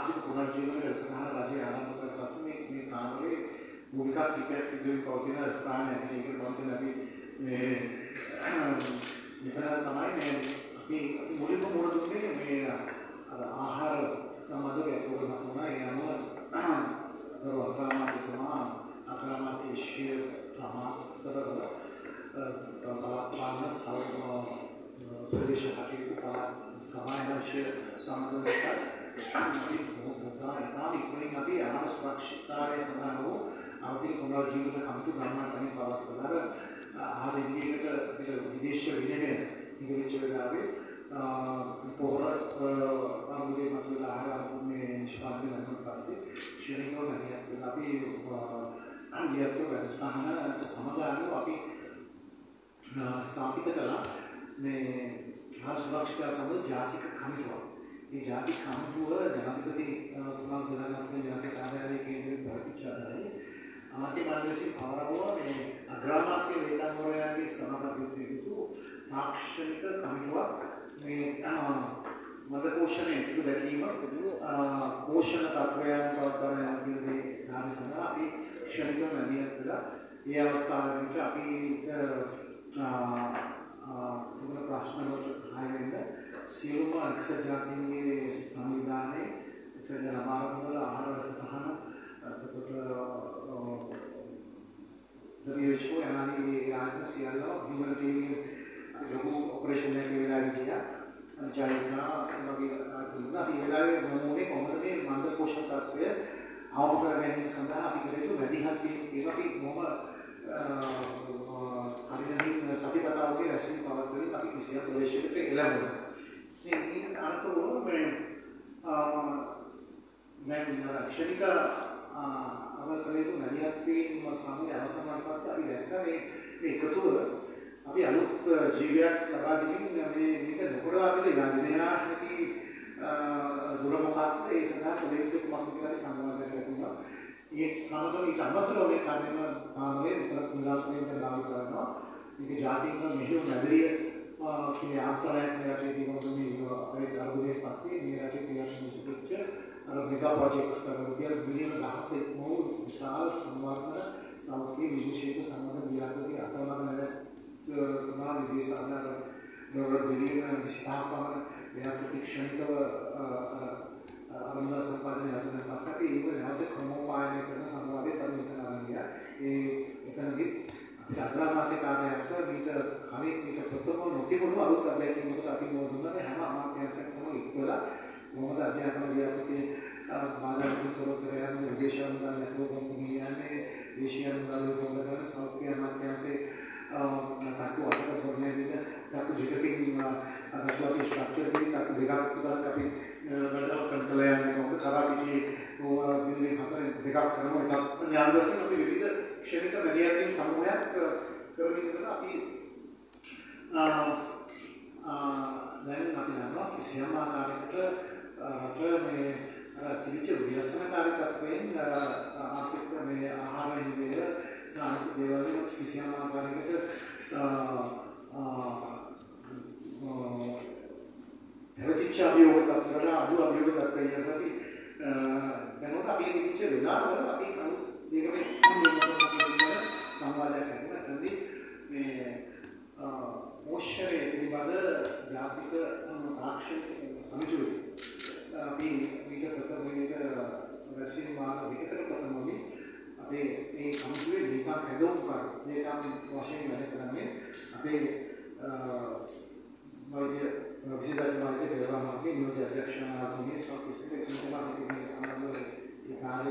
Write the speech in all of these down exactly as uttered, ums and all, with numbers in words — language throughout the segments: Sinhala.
ආර්ථික පුනර්ජීවන රසහන රජය ආරම්භ කළ පසු මේ මේ කාලේ මූලික ක්‍රිකට් සිදුවීම් පවතින ස්ථානයක් මේක පවතින අපි මේ මෙතන තමයි මේ අපි මුලින්ම මුල දුන්නේ මේ අර ආහාර සම්බන්ධ ගැටලුවක් වුණා ඒ අනුව දරුවා අක්‍රමාතිශය ප්‍රමාතරව පාලන ස්වදේශ කටයුතු සමාජශීල සමාජශීල සම්පූර්ණ ඉක්මනින් අපි ආහාර සුරක්ෂිතතාවය සඳහා වූ ආර්ථික පුනර්ජීවන කමිටු ගණනාකරණය පවත්වන ආහාර ඉන්දියකට විදේශ විනිමය ඉංග්‍රීසි වෙලාවේ පොහොර ආමුදේ මතුවලා ආහාර මේ නිෂ්පාදනය කරන පස්සේ ශ්‍රේණිකව නැතිව අපි අන්තිමට වැඩසටහන සමාදානව අපි ස්ථාපිත කළා මේ ආහාර සුරක්ෂිතතාව සම්බන්ධ ජාතික කමිටුවක්. මේ ජාතික කමිටුව ජනාධිපති තුමා ගණනාත්මක ජාතික කාර්යාලයේ කේන්ද්‍රීය ප්‍රතිචාරයි අමාත්‍ය මණ්ඩලයේ පවරවුවා මේ අග්‍රාමාත්‍ය වේතන්වලයාගේ සමාපතිත්වයේ යුතු තාක්ෂණික කමිටුවක් මේ මද පෝෂණය පිටු දැකීම පෝෂණ තත්ත්වයන් පවත්වන යන්නේ ධාරි සඳහා අපි ශ්‍රමික මැදිහත් කළා. ඒ අවස්ථාවේදී අපි මොන ප්‍රශ්න වලට සහාය වෙන්න සියලුම එක්සත් ජාතීන්ගේ සංවිධානයේ ඉතින් අමාරුවල ආහාර සටහන එතකොට W H O යනාදී ආයතන සියල්ල humanitarian ලොකු ඔපරේෂන් එකක් වෙලා ගියා. ජයනා වගේ ආතුලා අපි වෙලාවේ මොනෝනේ කොහොමද මේ මන්ද පෝෂණ තත්ත්වය අවබෝධ කර ගැනීම සඳහා අපි කළේ වැඩිහත් ඒක අපි මොම හරියටින් සතිපතාවගේ රැස්වීම පවත්වමින් අපි කිසියම් ප්‍රවේශයකට එළඹුණා. මේ ඊට අනුකූලව මේ මම ක්ෂණික අවකලයේ වැඩිහත් වීම සමග අවසන් පස්සේ අපි දැක්කා මේ මේ එකතුව අපි අලුත් ජීවියක් ලබා දෙමින් මේ මේක නොකරවා අපිට යන්නේ නැති දුර මොකක්ද ඒ සඳහා පොලිටික් මහත් කියලා සංවාදයක් ලැබුණා. ඒ සමගම ඊට අමතරව මේ කාර්යම ආමලේ විතරක් විලාසයෙන් දාවි කරනවා. මේක ජාතික මෙහෙයුම් නැදරිය මේ ආකාරයක් මෙයාට තියෙනවා මේ අපේ අරමුණේ පස්සේ මේ රටේ ක්‍රියාත්මක වෙච්ච අර මෙගා ප්‍රොජෙක්ට්ස් වල බිලියන දහසක් වූ විශාල සංවර්ධන සෞඛ්‍ය විශේෂ සම්බන්ධ ව්‍යාපෘති අතරමඟ නැද තුමා විදේශ ආධාර ඩොලර් බිලියන විස්තරකම ව්‍යාපෘති ක්ෂණිකව අරමුණ සම්පාදනය කරන පස්සේ ඒක නැවත ක්‍රමෝපායනය කරන සංවාදයේ පරිණතන ආරම්භය. ඒ එතනදී අපි අග්‍රාමාත්‍ය කාර්යාලයට මීට කලින් මීට ප්‍රථම නොතිබුණු අලුත් අධ්‍යයනයකට අපි මොදුන්නේ හැම අමාත්‍යාංශයකම ඉක්වලා මොහොත අධ්‍යාපන ව්‍යාපෘතියේ බාධා විතරතරයන් විදේශ අනුදාන ලැබුම් කියන්නේ දේශීය අනුදාන වලට සෞඛ්‍ය අමාත්‍යාංශයේ ताकि वाटर बोलने दीजिए ताकि डिटेक्टिंग अगर स्ट्रक्चर भी ताकि देखा खुदा कभी बड़ा संकलन को खराब की वो दिल्ली खातर देखा करना था यहाँ बस में अभी विविध क्षेत्र का विद्यार्थी समूह है कभी नहीं पता अभी नहीं अभी ना किसी हम आकार के में तिरिचे विद्यार्थी में तारीख तक में आर्थिक में आहार में साहित्य देवालय किसी हम आकार के हेल्थ अभियोग तत्वला ಅದು ಅಭಿಯೋಗ ತತ್ವ ಇರಲಿ ನಾನು ಅಭಿ ನಿಚೆ ವಿಧಾನ ಅಭಿ ನಾನು देखने ಸಂವಾದ करने में मोशरे पिलिबाद व्यापिक आक्षेप अनुचुरी अभी मीटर तत्व मीटर रशियन मार्ग विकतर प्रथमों अभी एक अनुचुरी लेखा हेडों पर लेखा वाशिंग मैंने करने अभी वैद्य विशेषज्ञ वाद्य देवा मार्गे नियोजित अध्यक्ष आदमी सब किसी के चिंता नहीं करने हमारे ये कार्य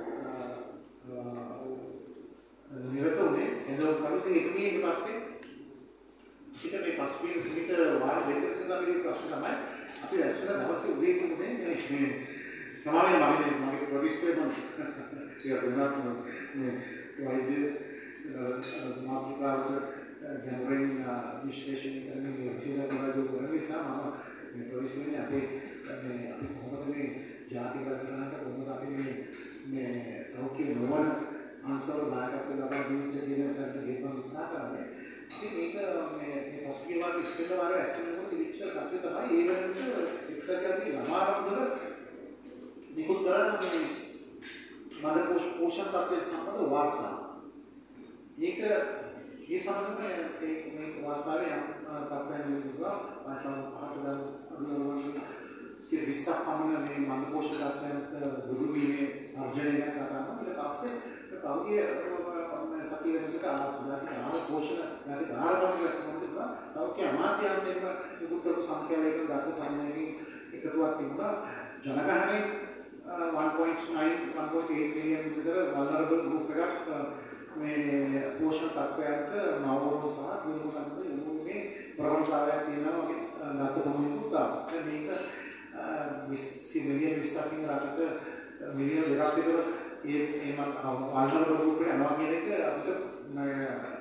निरतों में हेडों पर तो एक भी एक पास से इधर में पास भी सीमित वार देखकर से ना मेरी प्रश्न है अभी ऐसे ना बहुत से उदय को में समावेश मांगे मांगे प्रोड्यूसर बन या बिजनेस में वाद्य मात्रा जनरल विश्लेषण करने के लिए हमारा जो करने से हम प्रोड्यूसर ने अभी अभी बहुत में जाति का सलाह का बहुत अभी में में सौख्य नोवन आंसर लाया का तो लगा दिन के दिन करके देखना मिलता है हमें फिर एक में एक हॉस्पिटल वाले स्कूल वाले ऐसे में वो टीचर करते तो भाई ये वाले जो एक्सर करते हमारा उधर කරන මේ මද පෝෂණ තත්ත්වයේ සම්බන්ධ වාර්තා. ඒක මේ සම්බන්ධ මේ මේ වාර්තාවේ යම් තත්ත්වයන් විදිහට ආසන්න පහට ගන්න අනුමත සිය විස්සක් පමණ මේ මද පෝෂණ තත්ත්වයන්ට දුරු වීමේ අර්ජනය කරනවා. ඊට පස්සේ තවගේ සතිය වෙනකොට ආහාර පෝෂණ නැති ආහාර ගන්න සම්බන්ධව සෞඛ්‍ය අමාත්‍යාංශයෙන් නිකුත් කරපු සංඛ්‍යාවකින් දත්ත සම්මේලනයේ එකතුවක් තිබුණා. ජනගහනයේ one point nine one point eight million විතර vulnerable group එකක් මේ පෝෂණ තත්ත්වයන්ට නවවරු සහ සියලුම කන්දේ මේ ප්‍රවණතාවයක් තියෙනවා වගේ දත්ත සම්මේලනයක් ආවා. මේක විස්සි මිලියන් විස්සකින් රටක මිලියන් දෙකක් විතර ඒ ඒ මම vulnerable group එක යනවා කියන එක අපිට මේ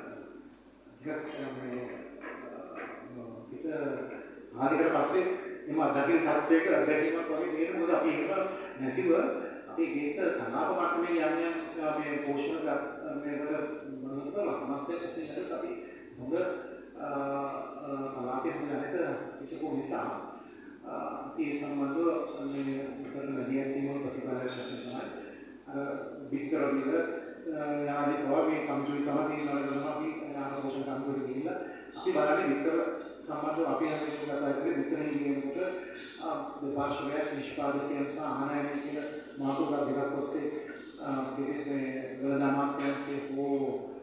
පිට ආදිකට පස්සේ එම අධ්‍යයන තත්ත්වයක අධ්‍යයනයක් වගේ දෙයක් මොකද අපි ඒක නැතිව අපි ගේත තනාව මට්ටමේ යම් යම් මේ පෝෂණ මේකට මොනවද සමස්තයක් ඇසෙන්නට අපි හොඳ කලාපයක් හදන්නට ඉතිකෝ නිසා අපි සම්බන්ධව මේ කරන නදියන් ප්‍රතිපාදක කරනවා අර වික්ටර් විතර යාදී ප්‍රවාහී කම්පියුටර් තමයි නේද අපි යාන පෝෂණ කම්පියුටර් ගිහිල්ලා අපි බලන්නේ විතර සම්බන්ධව අපි හැමෝම කතා කරේ විතරේ කියනකොට දෙපාර්ශ්වයේ නිෂ්පාදකයන් සහ ආනයනය කියන මාතෘකා දෙකක් ඔස්සේ මේ ගලනාමාත්‍යංශයේ හෝ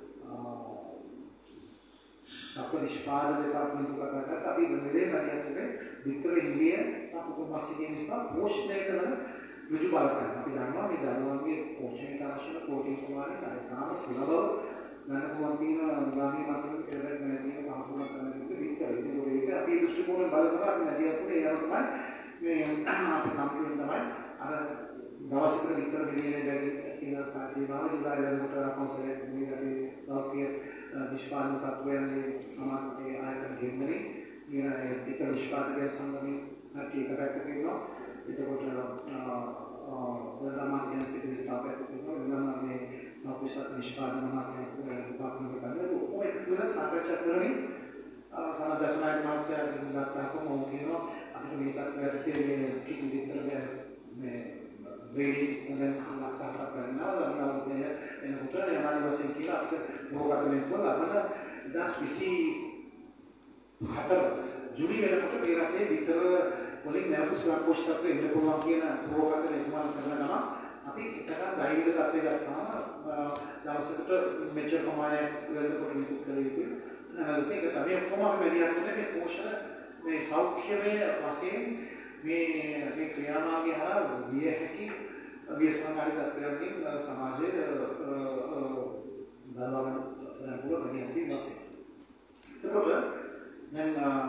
අපේ නිෂ්පාදක දෙපාර්තමේන්තු කතා කරලා අපි මෙලේ නදියන්නේ විතර ඉන්දිය සම්පූර්ණ නිසා පෝෂණය කරන ඍජු බලපෑම අපි දන්නවා මේ දරුවන්ගේ පෝෂණයට අවශ්‍ය ප්‍රෝටීන් ප්‍රමාණය කාම සුලභව ගන්න පුළුවන් තියෙන ගාමී මාත්‍රක පෙරට නැතිව පහසුවක් කරන විදිහට විතර ඒක අපි දෘෂ්ටි කෝණයෙන් බලනවා අපි නැතිව පුතේ ඒවා තමයි මේ අපි කම්පියුටර් තමයි අර දවසකට විතර මිලියන බැරි කියන සාධිමාව ඉදාරයකට අපොසලේ මේ අපි සෞඛ්‍ය නිෂ්පාදන තත්ත්වයන්ගේ සමාජයේ ආයතන ගෙන්නනේ ඊළඟ විතර නිෂ්පාදක සංගමයේ නැති එක පැත්තක ඉන්නවා එතකොට වලදාමාත්‍යංශයේ විස්තරයක් තිබුණා වෙනම මේ සෞඛ්‍ය නිෂ්පාදන මාත්‍යාංශයේ විභාගන කරන්නේ ඔය විදිහට සාකච්ඡා කරමින් සමාජසනායක මාත්‍යාංශයෙන් ගත්තාම මොකද කියනවා අපිට මේ තත්ත්වයට මේ කිසි විතර මේ වේලි දැන් ලක්ෂාවක් කරනවා අනිවාර්යයෙන් එනකොට යමානි වශයෙන් කියලා අපිට මොකක්ද වෙන්නේ අපිට දස් විසි හතර ජුලි වෙනකොට මේ රටේ විතර වලින් නැවත සුවපෝෂ්ඨත්වයේ ඉන්න පුළුවන් කියන ප්‍රෝග්‍රෑම් එක ඉක්මන් කරන ගමන් අපි එකකට ධෛර්ය තත්ත්වයක් ගන්නවා දවසකට මෙච්චර ප්‍රමාණයක් වෙනකොට නිකුත් කළ යුතුයි නැවත ඒක තමයි කොහොම අපි මෙලියක් මේ පෝෂණ මේ සෞඛ්‍යමය වශයෙන් මේ මේ ක්‍රියාමාර්ගය හරහා විය හැකි විශ්වාසකාරී තත්ත්වයකින් සමාජයේ දරවගෙන පුළුවන් දෙයක් වශයෙන් එතකොට දැන්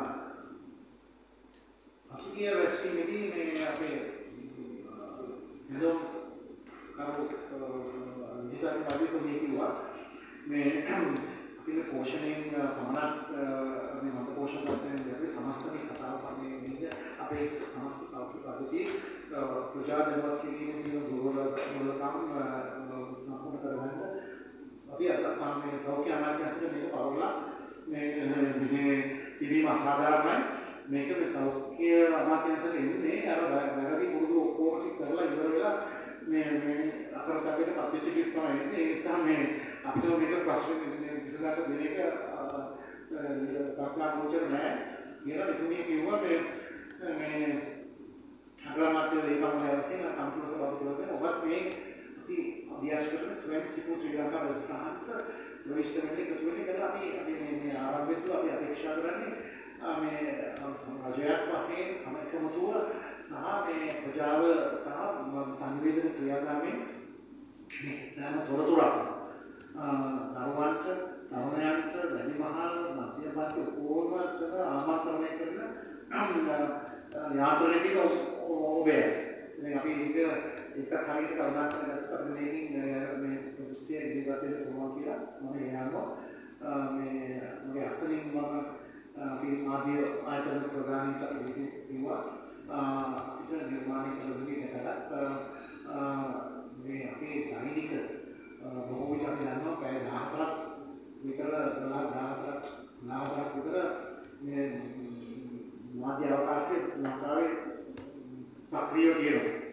අසුගිය වැස්කීමේදී මේ අපේ නේද කරු දිසාරි මාධ්‍යකෝණයේ කිව්වා මේ අපේ පෝෂණයෙන් පමණක් මේ මත පෝෂණ තත්ත්වයෙන් දැකේ සමස්තේ කතාව සමයේ අපේ සමස්ත සෞඛ්‍ය පද්ධතිය ප්‍රජා දැනුවත් කිරීමේ දුර්වල දුර්වලකම් සම්පූර්ණ කරගන්න අපි අද සාමාන්‍ය සෞඛ්‍ය අමාත්‍යාංශයේ මේක පවරලා මේ මේ තිබීම අසාධාරණයි මේක මේ සෞඛ්‍ය අමාත්‍යාංශයට එන්නේ අර වැරදි පුරුදු ඔක්කොම ටික කරලා ඉවර වෙලා මේ මේ අපරාධයකට පත්වෙච්ච කිස් තමයි එන්නේ ඒ නිසා මේ අපිට මේක ප්‍රශ්න විසඳලා දෙන එක තාක්ෂණ මොචර නෑ කියලා මෙතුමිය කිව්වා මේ මේ අග්‍රාමාත්‍ය ලේකම්වරයා වශයෙන් කම්පියුටර් සභාපතිවරයා ඔබත් මේ අපි අභ්‍යාස කරන ස්වයං සිකු ශ්‍රී ලංකා ප්‍රතිස්ථානක ප්‍රවිෂ්ඨ එකතු වෙන්නේ කියලා අපි අපි මේ ආරම්භයේදී අපි අපේක්ෂා කරන්නේ මේ රජයක් වශයෙන් සමර්ථනතුව සහ මේ ප්‍රජාව සහ සංවේදන ක්‍රියාදාමයේ මේ සෑම තොරතුරක් දරුවන්ට තරුණයන්ට වැඩිමහල් මධ්‍යපන්ති ඕනකට ආමන්ත්‍රණය කරන යාන්ත්‍රණයකින් ඔබේ දැන් අපි ඒක එක හරියට කරුණා කරලා මේකින් මේ දෘෂ්ටිය ඉදිරියට කොහොමද කියලා මම යනවා මේ මගේ අසලින් මම අපි මාධ්‍ය ආයතන ප්‍රධානීට කිව්වා අපිට නිර්මාණය කළ විදිහට මේ අපේ දෛනික බොහෝ විට අපි දන්නවා පැය දහහතරක් විතර දහහතරක් නවහතරක් විතර මේ මාධ්‍ය අවකාශයේ ලංකාවේ සක්‍රියව තියෙනවා.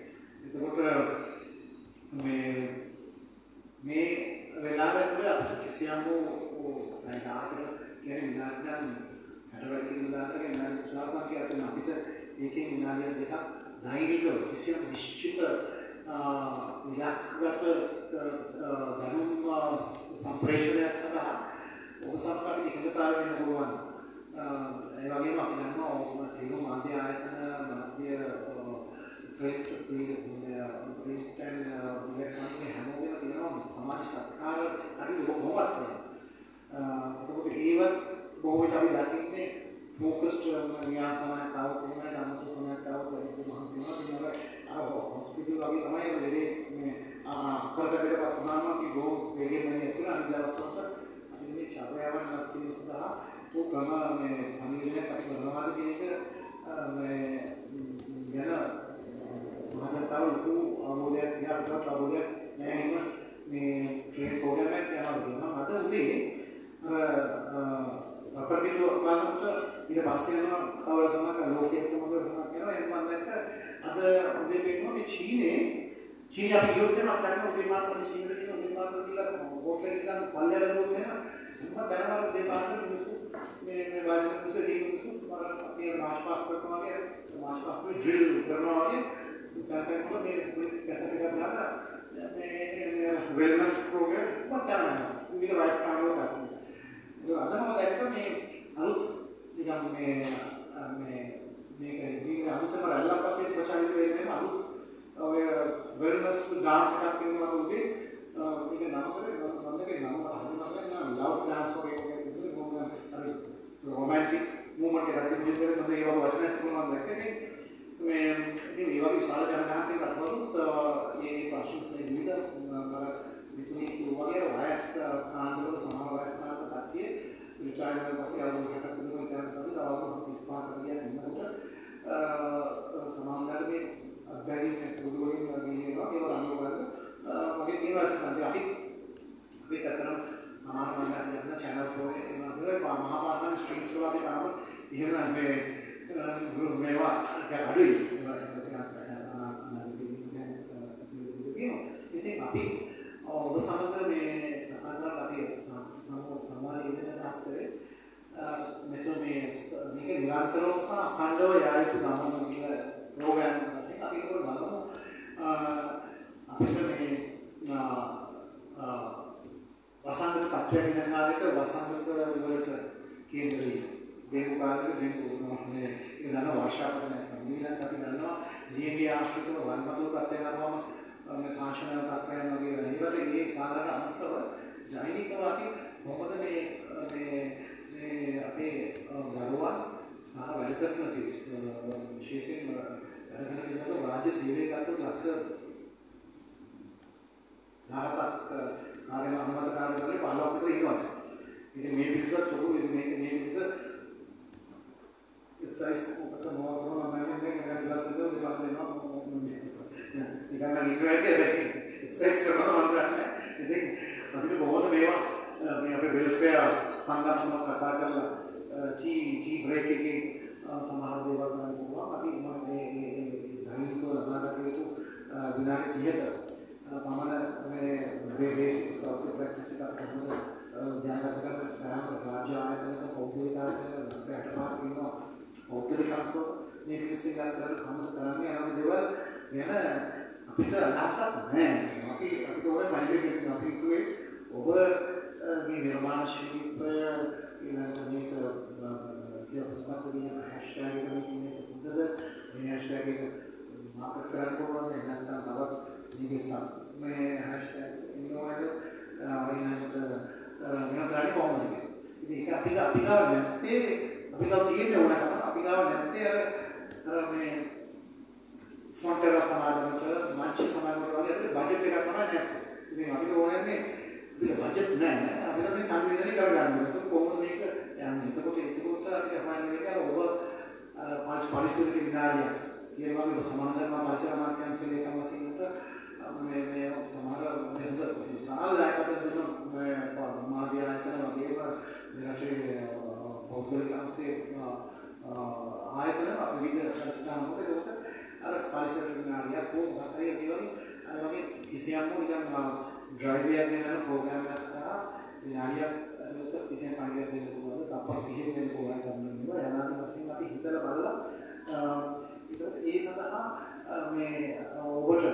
එතකොට මේ මේ වෙලාවට අපිට කිසියම් වූ නැදාකට කියන්නේ විනාඩියක් හැටවැටි විනාඩියක් විනාඩි තුනක් වගේ අපිට ඒකේ විනාඩියක් දෙකක් ධෛර්යව කිසියම් නිශ්චිත ඉලක්කගත දැනුම් සම්ප්‍රේෂණයක් සඳහා ඔබ සම්පූර්ණ එකඟතාවය වෙන්න පුළුවන්. ඒ වගේම අපි දන්නවා ඔබ සියලු මාධ්‍ය ආයතන මාධ්‍ය ප්‍රේක්ෂ පීඩනය ප්‍රේක්ෂණ ඉලෙක්ට්‍රොනික හැමෝගෙම තියෙනවා සමාජ සත්කාර අපි බොහෝමත් කරනවා. එතකොට ඒවත් බොහෝ විට අපි දකින්නේ ෆෝකස්ඩ් න්‍යාය සමාජතාව තමයි අනුතු සමාජතාව වගේ මහන්සියනවා කියනවා. අර හොස්පිටල් වගේ තමයි වෙලේ මේ අකරදකට වුණාම අපි ගෝ වේගෙන් යන්නේ කියලා අනිත් දවස්වලට අපි මේ චර්යාවන් නැස්කීම සඳහා ਉਹ ක්‍රම මේ සමීපයක් අපි කරනවාද කියන එක මේ යන මහත්තාව ලොකු අවබෝධයක් තියා අපිට අවබෝධයක් නැහැ නේද මේ ට්‍රේන් ප්‍රෝග්‍රෑම් එකක් යනවා අද උදේ අපිට බලනකොට ඊට පස්සේ යනවා කවර සමහර ලෝකයේ සමග සමග යනවා එන්න මම දැක්ක අද උදේ පෙන්නුවා මේ චීනේ චීන අපි යොත් කරන අපිට උදේ මාත්‍ර චීනෙ කියන උදේ මාත්‍ර කියලා හොටෙල් එකක් පල්ලෙල දුන්නේ නේද මම දැනගන්න උදේ මාත්‍ර මිනිස්සු මේ මේ වයින් මිනිස්සු දී මිනිස්සු මම අපි මාස් පාස් කරනවා වගේ මාස් පාස් වල ඩ්‍රිල් කරනවා වගේ ඉතින් මේ කැසට් එකක් දාලා මේ වෙල්නස් ප්‍රෝග්‍රෑම් මම කරනවා විවිධ වයස් කාණ්ඩවල කරනවා අද මම දැක්ක මේ අලුත් නිකන් මේ මේ මේක ඉතින් අලුතම රැල්ලක් පස්සේ ප්‍රචාරිත වෙන්නේ අලුත් ඔය වෙල්නස් ඩාන්ස් එකක් කරනවා උදේ මේක නම කරේ වන්දගේ නම හරියට ලව් ඩාන්ස් වගේ එකක් තිබුණේ මොකද රොමැන්ටික් මූවමන්ට් එකක් තිබුණේ මම ඒ වගේ වචන තුනක් දැක්කේ මේ ඉතින් ඒ වගේ විශාල ජනගහනයක් අරවලුත් මේ ප්‍රශ්න විවිධ විතුනේ වගේ වයස් ආන්දෝලන සමාජ වයස් කාලක තත්ත්වයේ විචාරණ පස්සේ ආවොත් එකක් තුනක් කරනවා තව තිස් පහක් විදියට ඉන්නකොට සමාජයේ අත්දැකීම් පුදුමයෙන් වගේ ඒවා ඒවා අනුගමන වගේ දේවල් සම්බන්ධයෙන් අපි අපි කරන සමාන මණ්ඩලයන් channels වල ඒවා මහාපාරණ ස්ට්‍රීම්ස් වල අපි තාම එහෙම මේ මේවා ගැටලුයි ඉතින් අපි ඔබ සමග මේ අදත් අපි සමාජ ඉදිරියට හස්තරේ මෙතන මේ මේක නිරන්තරව සහ අඛණ්ඩව යා යුතු ගමන කියන ප්‍රෝග්‍රෑම් වශයෙන් අපි ඒක බලමු අපිට මේ වසංගත තත්ත්වයන් වෙන කාලෙක වසංගත වලට කේන්ද්‍රය දෙකු කාලෙක දෙකු මේ ඉඳන වර්ෂාපතන සම්මිලන අපි ගන්නවා නියමිත ආශ්‍රිතව වන්මතු ප්‍රත්‍යයන්වම මේ කාංශන තත්ත්වයන් වගේ වෙන ඒවට මේ කාලකට අනුව ජෛනිකව අපි මොකද මේ මේ මේ අපේ දරුවන් සහ වැඩ කරන තිස් විශේෂයෙන්ම වැඩ කරන කෙනෙකුට රාජ්‍ය සේවය කරනකොට ලක්ෂ දාහක් කාර්ය අනුමත කාර්යවල පහළොවක් විතර ඉන්නවා. ඉතින් මේ පිරිසත් උරු මේක මේ පිරිස එක්සයිස් ඔකට මොනවා මොනවා මම දැන් ගන්න ගත්තද දෙයක් දෙනවා. ඉතින් ගන්න ඉන්නේ එක්සයිස් කරනවා මම ගන්න. ඉතින් අපිට බොහෝම මේවා මේ අපේ වෙල්ෆෙයාර් සංගঠন කතා කරලා ටී ටී බ්‍රේක් එකේ සමහර දේවල් කරන්න පුළුවන්. අපි මේ මේ ධනිකව ලබාගත යුතු විනාඩි තිහක පමණ මේ බේසික් සොෆ්ට්වෙයාර් ප්‍රැක්ටිස් එකක් කොහොමද ධ්‍යානගත කරන සෑම රාජ්‍ය ආයතනයක පෞද්ගලික ආයතනයක රස්තයට පාර වෙනවා. පෞද්ගලික සංස්කෘත මේ පිළිසින් ගන්න සම්මත කරන්නේ යන දේවල් ගැන අපිට අදහසක් නැහැ. අපි අපිට ඕනේ මයින්ඩ් අපි කිව්වේ ඔබ මේ නිර්මාණශීලීත්වය ඊළඟට මේක කියපස්පත්තිය හැෂ්ටැග් එකකින් මේක පුදද මේ හැෂ්ටැග් එක මාකට් කරන්න ඕනේ නැත්නම් තවත් නිකන් මේ හැෂ්ටැග්ස් ඉන්නවද ඊළඟට මේක ගන්න කොහොමද ඉතින් ඒක අපි අපි ගාව නැත්තේ අපි ගාව තියෙන්නේ ඕනකම අපි ගාව නැත්තේ අර අර මේ ෆොන්ටේර සමාජමට මාංචි සමාජමට වගේ බජට් එකක් තමයි නැත්තේ ඉතින් අපිට ඕනන්නේ අපිට බජට් නැහැ අපිට මේ සංවේදනය කරගන්න ඕනේ කොහොමද මේක යන්නේ එතකොට ඒකෝට අපි අහන්නේ කියලා ඔබ පාස් පරිසරයේ විනාඩිය කියන වගේ සමානතරම පාචර මාර්ගයන්සලේ කමසින්ට මේ මේ සමහර මෙහෙද සාහලයකට දෙන මේ මාධ්‍ය ආයතන වගේම මෙරටේ පෞද්ගලික අංශයේ ආයතන අපි විදිහට කරනවා මොකද ඒක අර පරිසර විනාඩිය කොහොමද හතරේ කිසියම් නිකන් ඩ්‍රයිව් එකක් දෙන ප්‍රෝග්‍රෑම් එකක් කරා විනාඩියක් ඇතුළත කිසියම් කණ්ඩයක් දෙන්න පුළුවන් තප්පර තිහක් දෙන්න පුළුවන් ගන්නවා යනාදී වශයෙන් අපි හිතලා බලලා ඒ සඳහා මේ ඔබට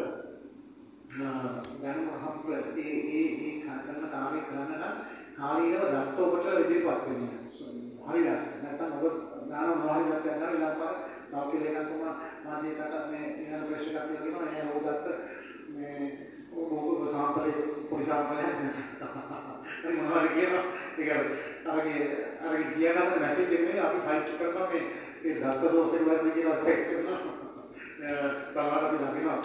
දැන් අපේ ඒ ඒ ඒ කරන කාර්යය කරන්න නම් කාලීනව දත්ත ඔබට ඉදිරිපත් වෙන්න. හරිද? නැත්නම් ඔබ නාන මොහරි දත්ත ගන්න ඉලාපාර සෞඛ්‍ය ලේකම්තුම මාධ්‍යකට මේ ඊළඟ ප්‍රශ්න එකක් තියෙනවා. ඒ ඔබ දත්ත මේ ඔබ සාම්පලේ පොලිස් සාම්පලේ දැන් මොනවද කියනවා? ඒක අරගේ අරගේ කියනකට මැසේජ් එක නේ අපි ෆයිට් කරනවා මේ මේ දත්ත දෝෂේ වර්ධ කියලා ෆයිට් කරනවා. සමහර අපි දකිනවා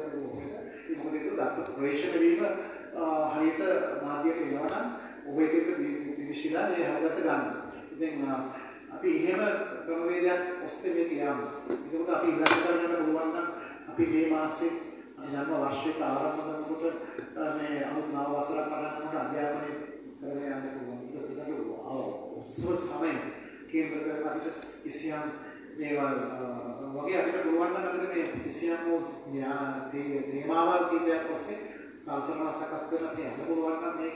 ඒ මොකද ඒක දත්ත ප්‍රේෂණ වීම හරියට මාධ්‍යයට එනවා නම් ඔබ එක එක විශ්ිලා ඒ හදට ගන්න. ඉතින් අපි එහෙම ක්‍රමවේදයක් ඔස්සේ මේ ගියාම ඒකට අපි ඉලක්ක කරගන්න පුළුවන් නම් අපි මේ මාසෙ ජන්ම වාර්ෂික ආරම්භ කරනකොට මේ අමුත් නව වසරක් පටන් අධ්‍යාපනය කරගෙන යන්න පුළුවන්. ඒක උත්සව සමය කේන්ද්‍ර කරගෙන අපිට කිසියම් දේවල් වගේ අපිට පුළුවන් නම් අපිට මේ කිසියම් තේමාවල් කීපයක් ඔස්සේ කල්සරණ සකස් කරලා යන්න පුළුවන් නම් මේක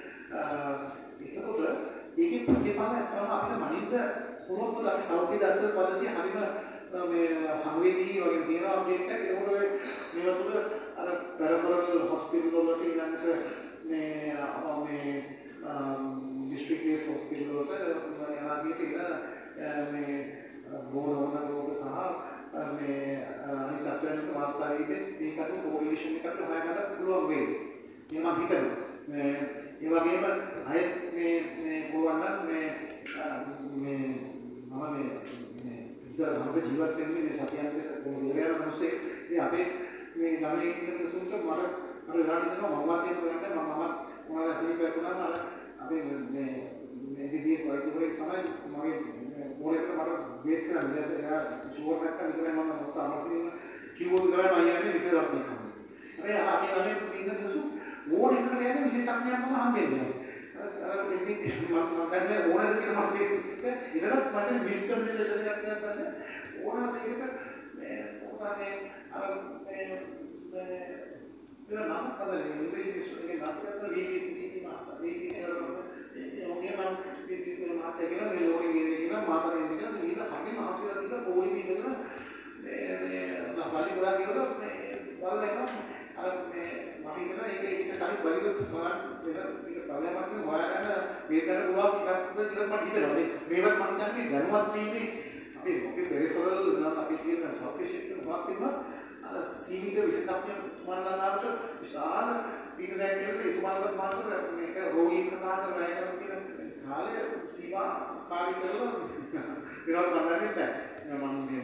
ඒකකොට ඒකේ ප්‍රතිඵල තමයි අපිට මනින්ද කොහොමද අපි සෞඛ්‍ය දත්ත පද්ධතිය හරිම මේ සංවේදී වගේ තියෙනවා අපිට ඒකකොට මේවා තුළ අර පෙරෆරල් හොස්පිටල් වලට ඊළඟට මේ මේ ඩිස්ට්‍රික්ට් බේස් හොස්පිටල් වලට යනාදීට ඉන්න මේ බෝධවන රෝග සහ මේ අනිත් අත්වැන්න වාර්තා වීමේ මේකට කෝරිලේෂන් එකක් හොයන්න පුළුවන් වෙයි. මේ මම හිතනවා. මේ ඒ වගේම අය මේ මේ පුළුවන් නම් මේ මේ මම මේ මේ ඉස්සර මම ජීවත් වෙන්නේ මේ සතියන්ත කොහොමද මිනිස්සේ මේ අපේ මේ ගමේ ඉන්න මිනිස්සුන්ට මම අර ඉරාඩි දෙනවා මම වාදයෙන් කරන්නේ මම මම මොනවද සීපේ කරනවා අර අපේ මේ මේ බීබීඑස් වයිටුවේ තමයි මගේ මොලේට මට වේත් කරන්න දැන් එයා ෂුවර් නැත්නම් විතරයි මම මොකක්ද අමසින් කිව්වොත් කරා මම යන්නේ විශේෂයක් නෙමෙයි. හැබැයි අපි ළමයි ඉන්න මිනිස්සු ඕන එකට යන්නේ විශේෂඥයෙක් මම හම්බෙන්නේ. අර දෙන්නේ මම මම දැන් ඕනද කියන මාසේ ඉතලත් මට මිස්කම්යුනිකේෂන් එකක් කරන්න ඕනද ඒකට මේ පොතනේ අර මේ මේ නම් කවදද ඉංග්‍රීසි ඉස්කෝලේ නම් කරලා වීවි වීවි මාත් වීවි කරනවා ඒ වගේ මම වීවි කරන මාත් එකන මේ ලෝකෙ ගියේ කියන මාතර ඉන්නේ කියන දීලා කඩේ මහසුලා දීලා පොලි ඉඳගෙන මේ මේ නෆලි කරා කියලා මේ බලලා අර මේ මම හිතනවා ඒක ඒක කලින් බලියොත් බලන්න වෙන මේක බලයන්වත් හොයාගන්න මේ කරන පුළුවන් එකක්ද කියලා මට හිතෙනවා මේ මේවත් මම දන්නේ දැනුවත් වීමේ අපි මොකද පෙරිෆරල් නම් අපි කියන සෞඛ්‍ය ශිෂ්ටම වාක් වෙනවා අර සීමිත විශේෂඥ මනලාවට විශාල පිටදැක් කියලා ඒතුමාලවත් මාතර මේක රෝගී සඳහන් වැය කරන කියන කාලය සීමා කාලී කරලා විරෝධ කරන්නේ නැහැ මම මේ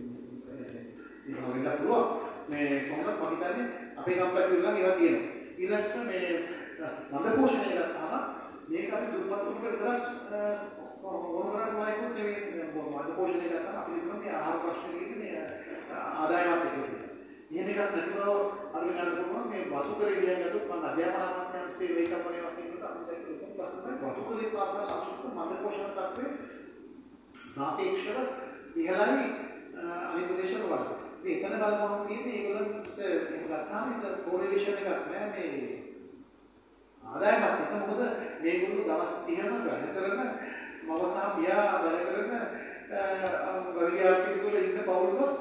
ඒක වෙන්න පුළුවන් මේ කොහොමද මම හිතන්නේ අපේ කම්පැනි වල ඒවා තියෙනවා ඊළඟට මේ මද පෝෂණය ගත්තාම මේක අපි දුප්පත් වුණට විතරක් මොනවාරක් වයිකුත් නෙවෙයි මද පෝෂණය ගත්තාම අපි හිතනවා මේ ආහාර ප්‍රශ්න කියන්නේ ආදායමත් එක්ක එහෙම එකක් නැතිව අරගෙන යන්න පුළුවන් මේ වතුකරේ ගියන් ගත්තොත් මම අධ්‍යාපන අමාත්‍යාංශයේ වේකම්පනේ වශයෙන් ගත්ත අපි දැන් ඒක ප්‍රශ්න තමයි වතුකරේ පාසල් අසුත් මද පෝෂණ තත්ත්වයේ සාපේක්ෂව ඉහළයි අනිත් ප්‍රදේශවල වගේ. ඉතින් එතන බලපුවම තියෙන්නේ ඒගොල්ලන්ට එහෙම ගත්තාම ඒක කෝරිලේෂන් එකක් නෑ මේ ආදායමත් එක්ක මොකද මේගොල්ලෝ දවස් තිහම වැඩ කරන මවසා පියා වැඩ කරන ගලියාර්ථික වල ඉන්න පවුල්වල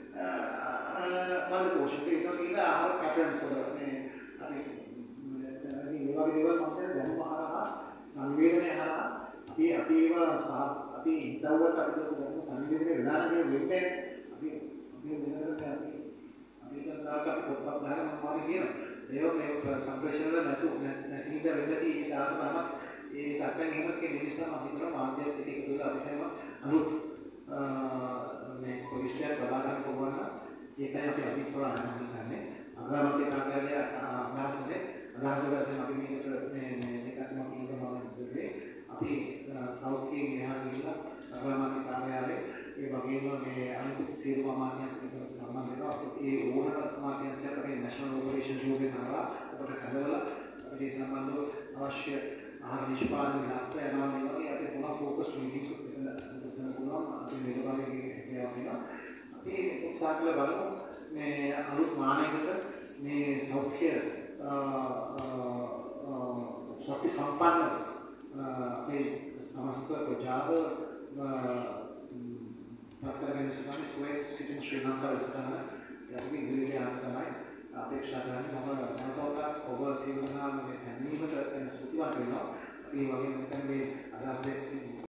මම පෝෂිත කරන කියන ආහාර පැටර්න්ස් වල මේ අපි මේ වගේ දේවල් මම දැනුම හරහා සංවේදනය හරහා අපි අපි ඒවා සහ අපි හිතවුවට අපි දැනුම සංවේදනය වෙනා නම් වෙන්නේ අපි අපි මෙතනට අපි අපි දැන් අපි පොත්පත් ගහලා මම මාරේ කියනවා මේව මේ සම්ප්‍රේෂණ වල නැතු නැතිද වෙද්දී ඒ දාන තමයි ඒ තත්ත්වයෙන් එහෙමත් කියන නිසා මම හිතනවා මාධ්‍යත් එක්ක එකතු වෙලා අපි හැම අනුත් මේ කොලිස්ටර් බලා ගන්න පුළුවන් ඒකයි අපි අපි කරන්නේ හිතන්නේ අග්‍රාමාත්‍ය කාර්යාලය අදහසනේ අදහස ගන්න අපි මේකට මේ මේ දෙකක් මම කියනවා දුන්නේ අපි සෞඛ්‍යයෙන් එහා ගිහිල්ලා අග්‍රාමාත්‍ය කාර්යාලයේ ඒ වගේම මේ අනිත් සියලු අමාත්‍යාංශයන් සම්බන්ධ වෙනවා ඒ ඕනම අමාත්‍යාංශයක් අපේ නැෂනල් ඔපරේෂන් ගෲප් එකේ කරලා අපිට කඩවලා අපේ සම්බන්ධව අවශ්‍ය ආහාර නිෂ්පාදනය නාට්‍ය යනවා වගේ අපි පුනා ફોකස් මීටින්ග්ස් එකක් කරනවා අපි මේක වගේ කියනවා අපි උත්සාහ කළ බලමු මේ අලුත් මානයකට මේ සෞඛ්‍ය සෞඛ්‍ය සම්පන්න අපේ සමස්ත ප්‍රජාව කරගෙන සිටින සුවේ සිටින ශ්‍රී ලංකාවේ සිටින යටි ඉදිරියට යන්න තමයි අපේක්ෂා කරන්නේ. මම නැවතත් ඔබ සියලු දෙනාම මේ පැමිණීමට ස්තුතිවන්ත වෙනවා. අපි වගේ මෙතන මේ අද අපේ